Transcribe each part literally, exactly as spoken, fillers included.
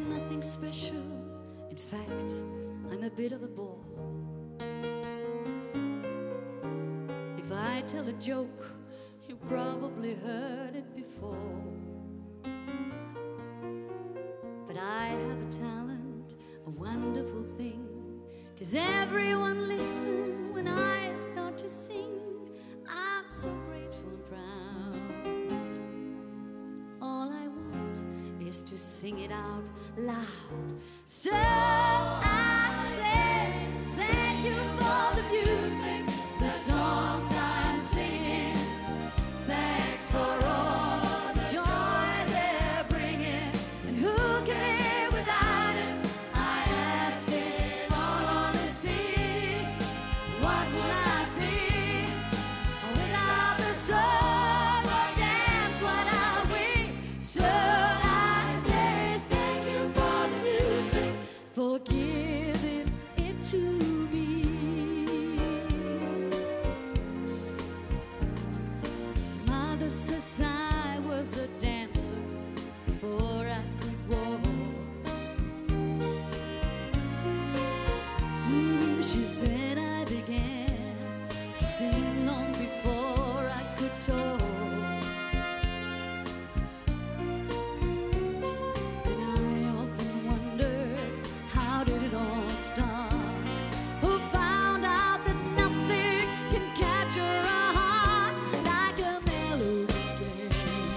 I'm nothing special. In fact, I'm a bit of a bore. If I tell a joke, you probably heard it before. But I have a talent, a wonderful thing, 'cause everyone listen when I start to sing. I'm so grateful and proud. All I want is to sing it out loud. So I say thank you for the music, the songs I'm singing. Thanks for all the joy they're bringing. And who can live without it? I ask in all honesty. What will life be without the song or dance? What are we? So I say thank you for the music, for giving it to me. Mother says I was a dancer before I could walk. Mm, she said I began to sing long before I could talk. And I often wondered, how did it all start? Who found out that nothing can capture a heart like a melody?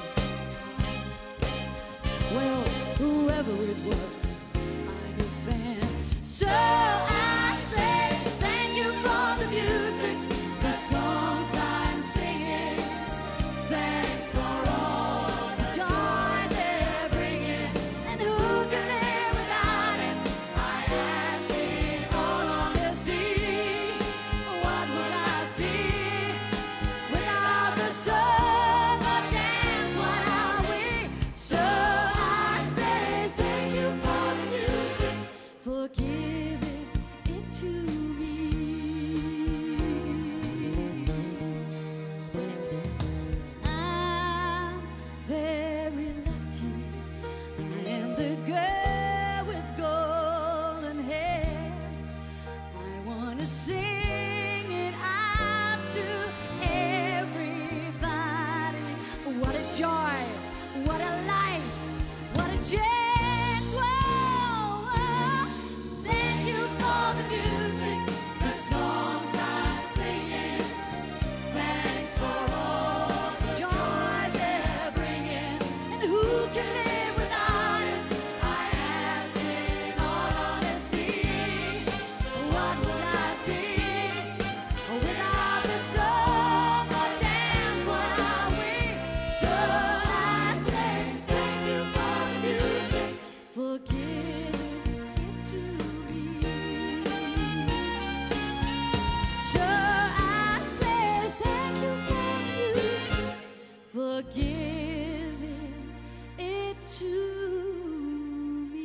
Well, whoever it was, I'm a fan. So I say thank you for the music, the songs I'm singing. Thanks for all the joy they're bringing. And who can live without it? I ask in all honesty. What will life be without the song or dance? What are we? So I say thank you for the music, for giving it to me. I'm very lucky. I am the girl with golden hair. I wanna sing it out to everybody. What a joy, what a life, what a chance. Whoa, whoa. Thank you for the music, the songs I'm singing. Thanks for all the joy they're bringing. And who can live without it? I ask in all honesty. What will life be without the song or dance? What are we? So I say thank you for the music, for giving it to me. So I say thank you for the music, for giving it to me.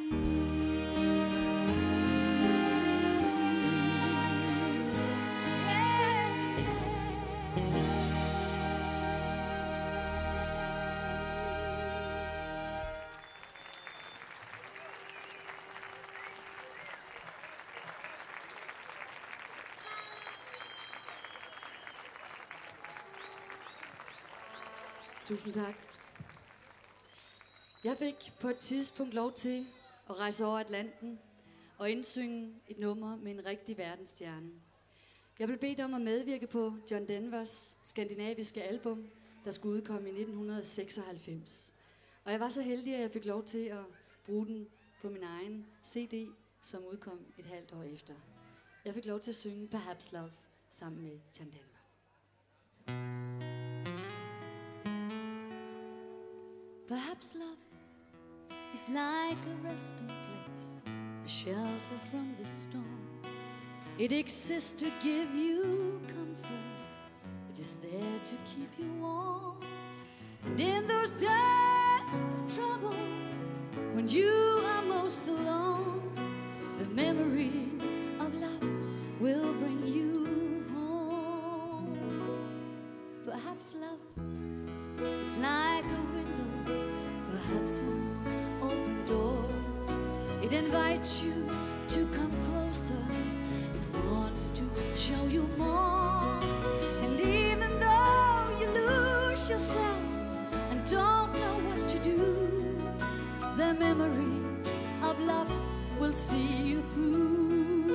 Tusind tak. Jeg fik på et tidspunkt lov til at rejse over Atlanten og indsynge et nummer med en rigtig verdensstjerne. Jeg blev bedt om at medvirke på John Denvers skandinaviske album, der skulle udkomme i nitten seksoghalvfems. Og jeg var så heldig, at jeg fik lov til at bruge den på min egen C D, som udkom et halvt år efter. Jeg fik lov til at synge Perhaps Love sammen med John Denver. Perhaps love is like a resting place, a shelter from the storm. It exists to give you comfort, it is there to keep you warm. And in those times of trouble, when you are most alone, the memory of love will bring you home. Perhaps love is like a window, perhaps an open door. It invites you to come closer. It wants to show you more. And even though you lose yourself and don't know what to do, the memory of love will see you through.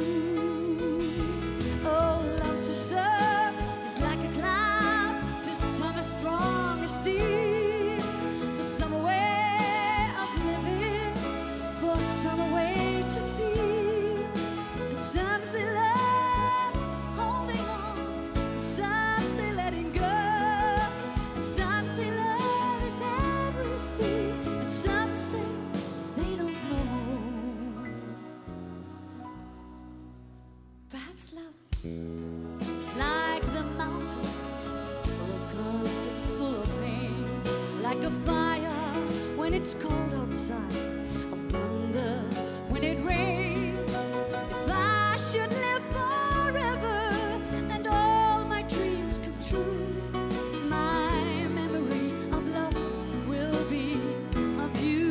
Oh, love to serve is like a cloud to some as strong as steel. For some a way of living, for some a way to feel. And some say love is holding on, and some say letting go, and some say love is everything, and some say they don't know. Perhaps love is like the mountains, or a conflict full of pain, like a fire when it's cold outside, or thunder when it rains. If I should live forever and all my dreams come true, my memory of love will be of you.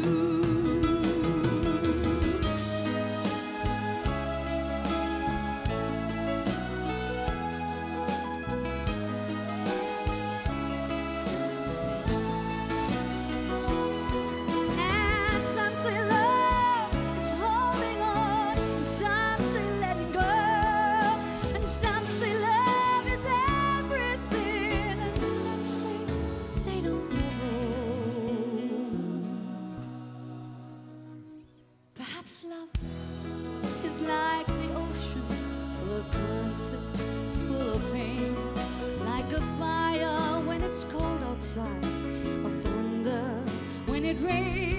And some say love is holding on, and some say letting go, and some say love is everything, and some say they don't know. Perhaps love is like the ocean, or a conflict full of pain, like a fire when it's cold outside, or thunder when it rains.